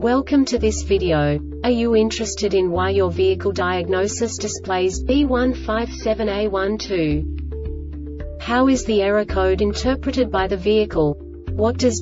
Welcome to this video. Are you interested in why your vehicle diagnosis displays B157A12? How is the error code interpreted by the vehicle? What does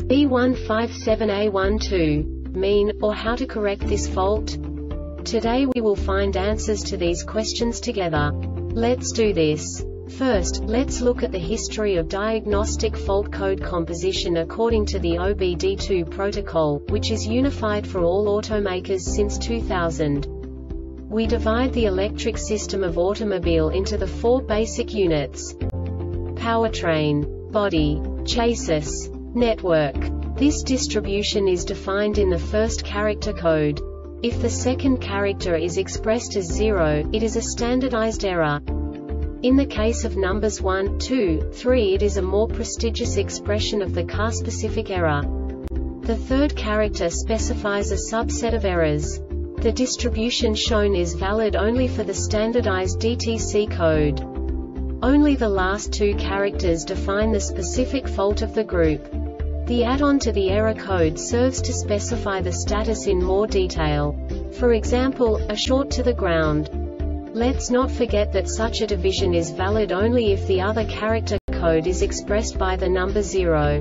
B157A12 mean, or how to correct this fault? Today we will find answers to these questions together. Let's do this. First, let's look at the history of diagnostic fault code composition according to the OBD2 protocol, which is unified for all automakers since 2000. We divide the electric system of automobile into the four basic units: powertrain, body, chassis, network. This distribution is defined in the first character code. If the second character is expressed as 0, it is a standardized error. In the case of numbers 1, 2, 3, it is a more prestigious expression of the car-specific error. The third character specifies a subset of errors. The distribution shown is valid only for the standardized DTC code. Only the last two characters define the specific fault of the group. The add-on to the error code serves to specify the status in more detail. For example, a short to the ground. Let's not forget that such a division is valid only if the other character code is expressed by the number 0.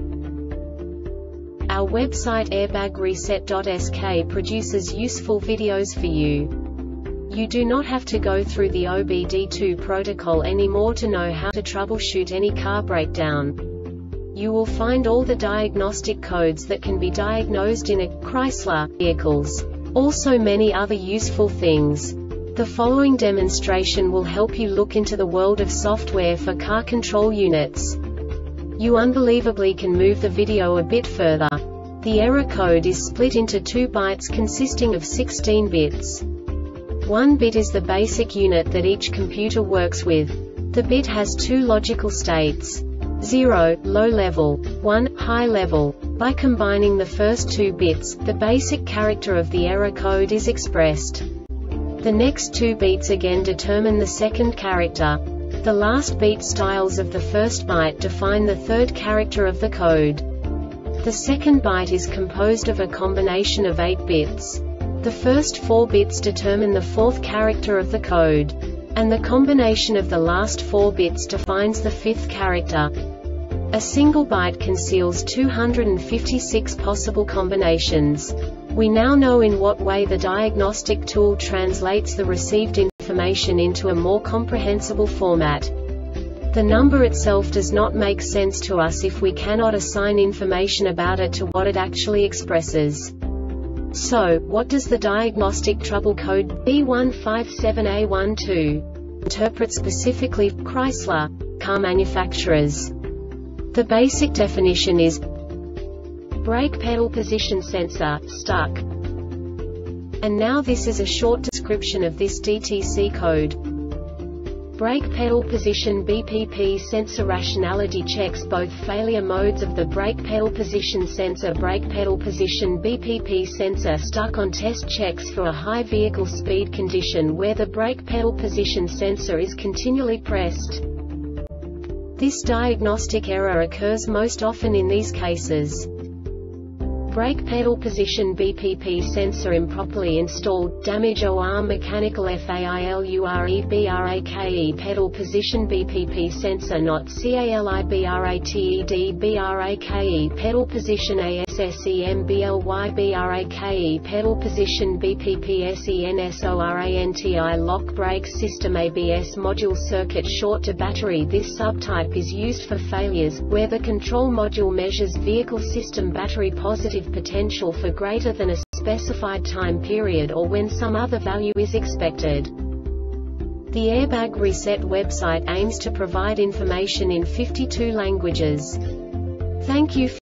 Our website airbagreset.sk produces useful videos for you. You do not have to go through the OBD2 protocol anymore to know how to troubleshoot any car breakdown. You will find all the diagnostic codes that can be diagnosed in a Chrysler vehicles. Also many other useful things. The following demonstration will help you look into the world of software for car control units. You unbelievably can move the video a bit further. The error code is split into 2 bytes consisting of 16 bits. 1 bit is the basic unit that each computer works with. The bit has 2 logical states: 0, low level, 1, high level. By combining the first 2 bits, the basic character of the error code is expressed. The next 2 beats again determine the second character. The last beat styles of the first byte define the third character of the code. The second byte is composed of a combination of 8 bits. The first 4 bits determine the fourth character of the code. And the combination of the last 4 bits defines the fifth character. A single byte conceals 256 possible combinations. We now know in what way the diagnostic tool translates the received information into a more comprehensible format. The number itself does not make sense to us if we cannot assign information about it to what it actually expresses. So, what does the diagnostic trouble code B157A12 interpret specifically for Chrysler car manufacturers? The basic definition is brake pedal position sensor, stuck. And now this is a short description of this DTC code. Brake pedal position BPP sensor rationality checks both failure modes of the brake pedal position sensor. Brake pedal position BPP sensor stuck on test checks for a high vehicle speed condition where the brake pedal position sensor is continually pressed. This diagnostic error occurs most often in these cases: brake pedal position BPP sensor improperly installed, damage or mechanical failure brake pedal position BPP sensor not calibrated brake pedal position ASSEMBLY brake pedal position BPP SENSORANTI lock brake system ABS module circuit short to battery. This subtype is used for failures where the control module measures vehicle system battery positive potential for greater than a specified time period or when some other value is expected. The Airbag Reset website aims to provide information in 52 languages. Thank you